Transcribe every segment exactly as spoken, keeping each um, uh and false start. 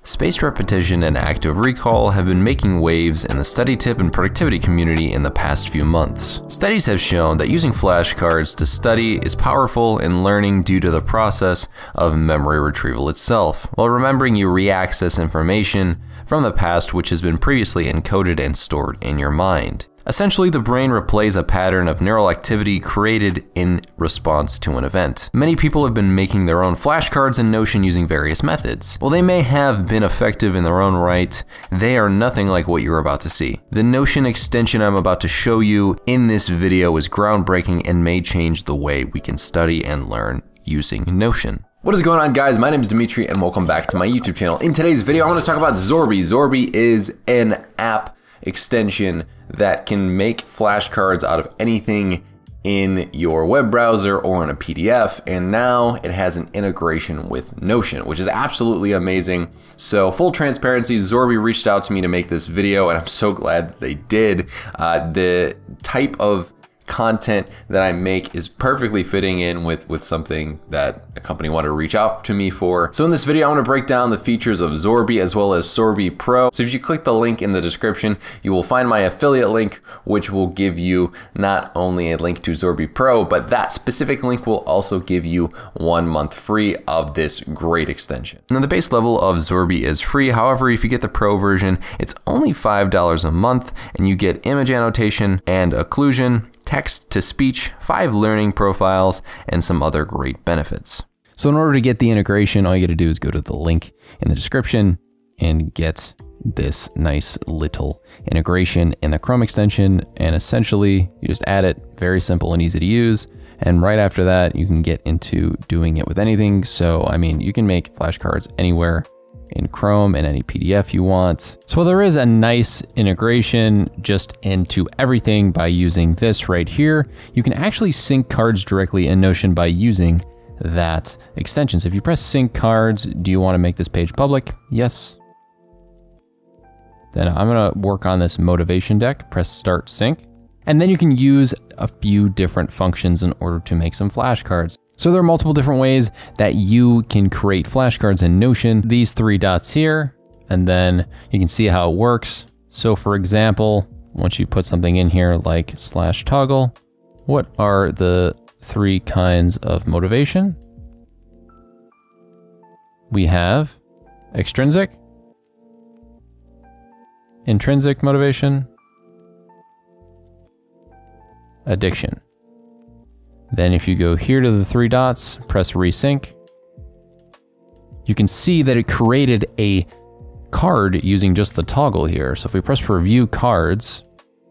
Spaced repetition and active recall have been making waves in the study tip and productivity community in the past few months. Studies have shown that using flashcards to study is powerful in learning due to the process of memory retrieval itself. While remembering, you re-access information from the past which has been previously encoded and stored in your mind. Essentially, the brain replays a pattern of neural activity created in response to an event. Many people have been making their own flashcards in Notion using various methods. While they may have been effective in their own right, they are nothing like what you're about to see. The Notion extension I'm about to show you in this video is groundbreaking and may change the way we can study and learn using Notion. What is going on, guys? My name is Dimitri and welcome back to my YouTube channel. In today's video, I want to talk about Zorbi. Zorbi is an app extension that can make flashcards out of anything in your web browser or in a P D F, and now it has an integration with Notion, which is absolutely amazing. So full transparency, Zorbi reached out to me to make this video, and I'm so glad that they did. Uh, the type of content that I make is perfectly fitting in with, with something that a company wanted to reach out to me for. So in this video, I want to break down the features of Zorbi as well as Zorbi Pro. So if you click the link in the description, you will find my affiliate link, which will give you not only a link to Zorbi Pro, but that specific link will also give you one month free of this great extension. Now the base level of Zorbi is free. However, if you get the Pro version, it's only five dollars a month and you get image annotation and occlusion, text-to-speech, five learning profiles, and some other great benefits. So in order to get the integration, all you gotta do is go to the link in the description and get this nice little integration in the Chrome extension, and essentially you just add it, very simple and easy to use. And right after that, you can get into doing it with anything. So, I mean, you can make flashcards anywhere in Chrome and any P D F you want. So there is a nice integration just into everything by using this right here. You can actually sync cards directly in Notion by using that extension. So if you press sync cards, do you want to make this page public? Yes. Then I'm gonna work on this motivation deck, press start sync. And then you can use a few different functions in order to make some flashcards. So there are multiple different ways that you can create flashcards in Notion. These three dots here, and then you can see how it works. So for example, once you put something in here like slash toggle, what are the three kinds of motivation? We have extrinsic, intrinsic motivation, addiction. Then if you go here to the three dots, press resync, you can see that it created a card using just the toggle here. So if we press review cards,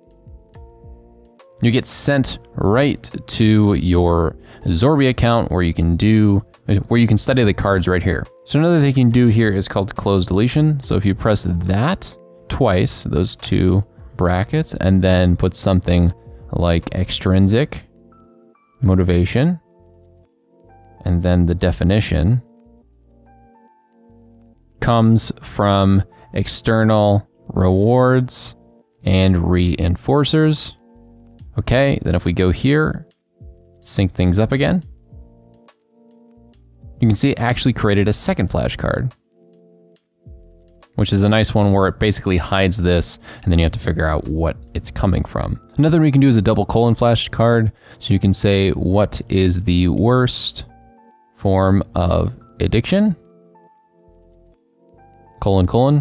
you get sent right to your Zorbi account where you can do, where you can study the cards right here. So another thing you can do here is called close deletion. So if you press that twice, those two brackets, and then put something like extrinsic motivation, and then the definition comes from external rewards and reinforcers. Okay, then if we go here, sync things up again, you can see it actually created a second flashcard, which is a nice one where it basically hides this, and then you have to figure out what it's coming from. Another one you can do is a double colon flashcard. So you can say, what is the worst form of addiction? Colon, colon.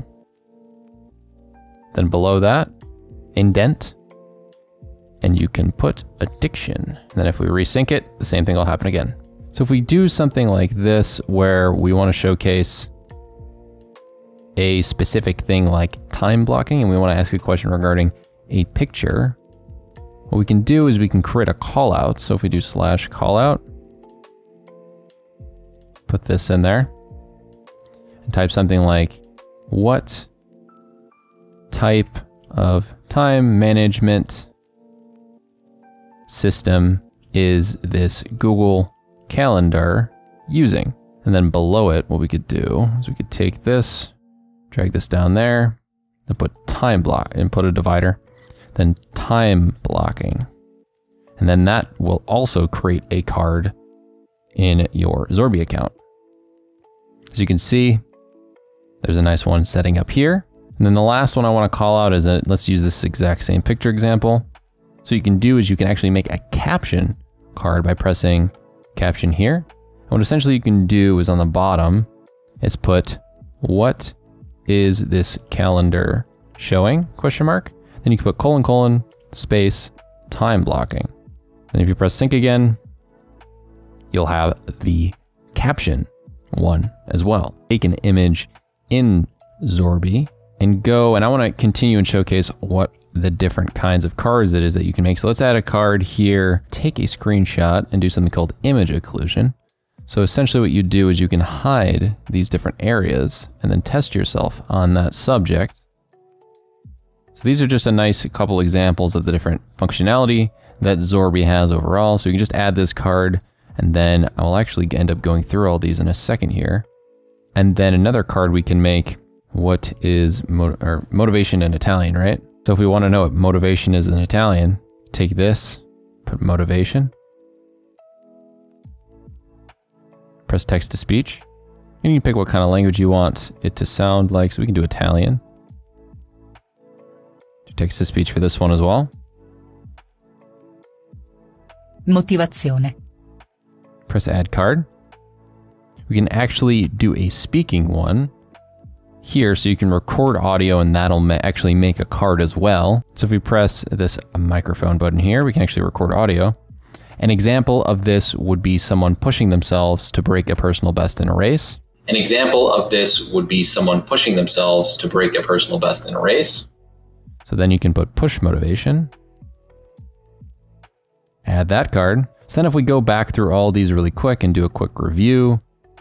Then below that, indent, and you can put addiction. And then if we resync it, the same thing will happen again. So if we do something like this, where we want to showcase a specific thing like time blocking, and we want to ask a question regarding a picture, what we can do is we can create a call out. So if we do slash call out, put this in there, and type something like, what type of time management system is this Google Calendar using? And then below it, what we could do is we could take this, drag this down there, and put time block, and put a divider, then time blocking. And then that will also create a card in your Zorbi account. As you can see, There's a nice one setting up here. And then the last one I want to call out is that let's use this exact same picture example. So you can do is you can actually make a caption card by pressing caption here. And what essentially you can do is on the bottom is put, what is this calendar showing? Question mark. Then you can put colon colon space time blocking. And if you press sync again, you'll have the caption one as well. Take an image in Zorbi and go, and I want to continue and showcase what the different kinds of cards it is that you can make. So let's add a card here, take a screenshot and do something called image occlusion. So essentially what you do is you can hide these different areas and then test yourself on that subject. So these are just a nice couple examples of the different functionality that Zorbi has overall. So you can just add this card, and then I'll actually end up going through all these in a second here. And then another card we can make, what is mo or motivation in Italian, right? So if we want to know what motivation is in Italian, take this, put motivation, press text to speech, and you can pick what kind of language you want it to sound like. So we can do Italian. Do text to speech for this one as well. Motivazione. Press add card. We can actually do a speaking one here, so you can record audio and that'll ma actually make a card as well. So if we press this microphone button here, we can actually record audio. An example of this would be someone pushing themselves to break a personal best in a race. An example of this would be someone pushing themselves to break a personal best in a race. So then you can put push motivation. Add that card. So then if we go back through all these really quick and do a quick review,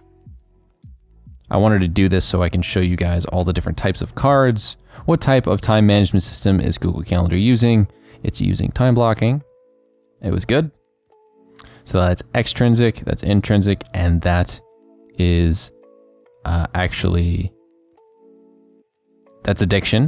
I wanted to do this so I can show you guys all the different types of cards. What type of time management system is Google Calendar using? It's using time blocking. It was good. So that's extrinsic, that's intrinsic, and that is uh, actually, that's addiction.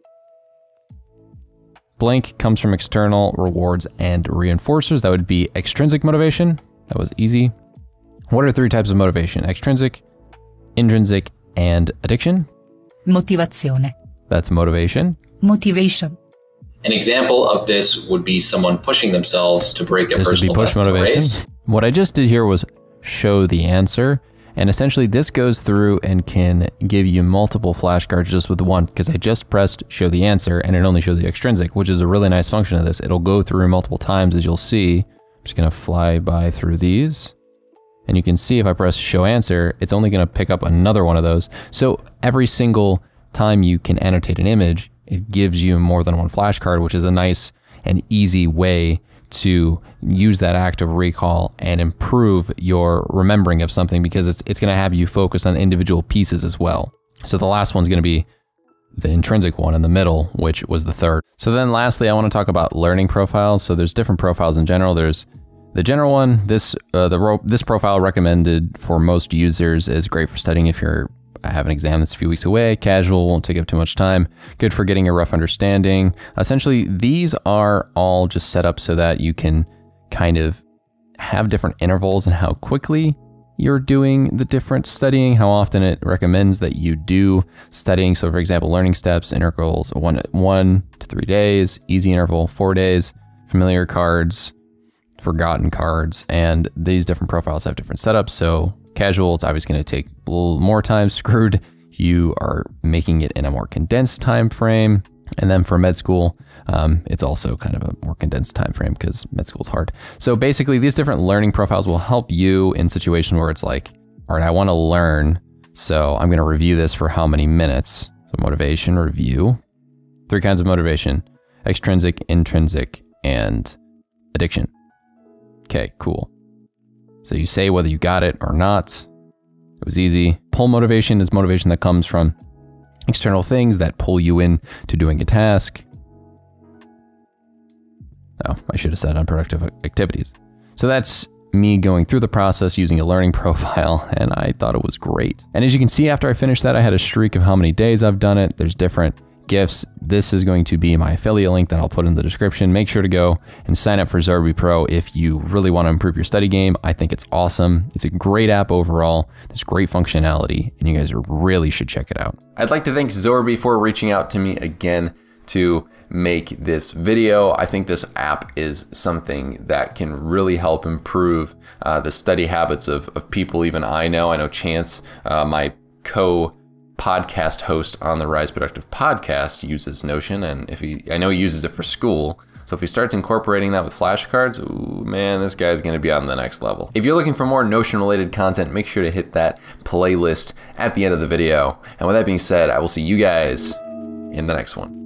Blank comes from external rewards and reinforcers. That would be extrinsic motivation. That was easy. What are three types of motivation? Extrinsic, intrinsic, and addiction. Motivazione. That's motivation. Motivation. An example of this would be someone pushing themselves to break a this personal would be push best motivation. In a race. What I just did here was show the answer, and essentially this goes through and can give you multiple flashcards just with one, because I just pressed show the answer and it only showed the extrinsic, which is a really nice function of this. It'll go through multiple times, as you'll see. I'm just gonna fly by through these. And you can see if I press show answer, it's only gonna pick up another one of those. So every single time you can annotate an image, it gives you more than one flashcard, which is a nice and easy way to use that active recall and improve your remembering of something, because it's, it's gonna have you focus on individual pieces as well. So the last one's gonna be the intrinsic one in the middle, which was the third. So then lastly, I wanna talk about learning profiles. So there's different profiles in general. There's the general one. This uh, the ro this profile recommended for most users is great for studying if you're have an exam that's a few weeks away. Casual, won't take up too much time. Good for getting a rough understanding. Essentially, these are all just set up so that you can kind of have different intervals and how quickly you're doing the different studying, how often it recommends that you do studying. So for example, learning steps, intervals, one, one to three days, easy interval, four days, familiar cards, forgotten cards, and these different profiles have different setups. So casual, it's obviously going to take a little more time. Screwed, you are making it in a more condensed time frame. And then for med school, um, it's also kind of a more condensed time frame because med school is hard. So basically, these different learning profiles will help you in situations where it's like, all right, I want to learn, so I'm going to review this for how many minutes? So motivation, review. Three kinds of motivation: extrinsic, intrinsic, and addiction. Okay, cool. So you say whether you got it or not. It was easy. Pull motivation is motivation that comes from external things that pull you in to doing a task. Oh, I should have said unproductive activities. So that's me going through the process using a learning profile, and I thought it was great. And as you can see, after I finished that, I had a streak of how many days I've done it. There's different gifts, this is going to be my affiliate link that I'll put in the description. Make sure to go and sign up for Zorbi Pro if you really want to improve your study game. I think it's awesome. It's a great app overall. There's great functionality, and you guys really should check it out. I'd like to thank Zorbi for reaching out to me again to make this video. I think this app is something that can really help improve uh, the study habits of, of people even I know. I know Chance, uh, my co-podcast host on the Rise Productive podcast, uses Notion, and if he, I know he uses it for school. So if he starts incorporating that with flashcards, ooh, man, this guy's gonna be on the next level. If you're looking for more Notion related content, make sure to hit that playlist at the end of the video. And with that being said, I will see you guys in the next one.